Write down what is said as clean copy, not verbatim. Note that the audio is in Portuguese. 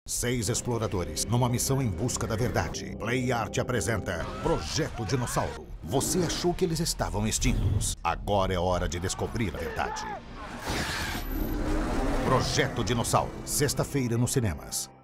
6 exploradores numa missão em busca da verdade. Play Art apresenta Projeto Dinossauro. Você achou que eles estavam extintos. Agora é hora de descobrir a verdade. Projeto Dinossauro, sexta-feira nos cinemas.